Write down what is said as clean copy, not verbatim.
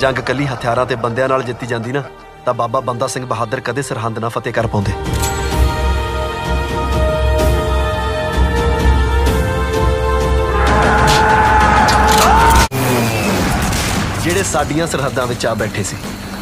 ਜੰਗ ਕੱਲੀ ਹਥਿਆਰਾਂ ਤੇ ਬੰਦਿਆਂ ਨਾਲ ਜਿੱਤੀ ਜਾਂਦੀ ਨਾ ਤਾਂ ਬਾਬਾ ਬੰਦਾ ਸਿੰਘ ਬਹਾਦਰ ਕਦੇ ਸਰਹੰਦ ਨਾ ਫਤਿਹ ਕਰ ਪਾਉਂਦੇ। ਜਿਹੜੇ ਸਾਡੀਆਂ ਸਰਹੱਦਾਂ ਵਿੱਚ ਆ ਬੈਠੇ ਸੀ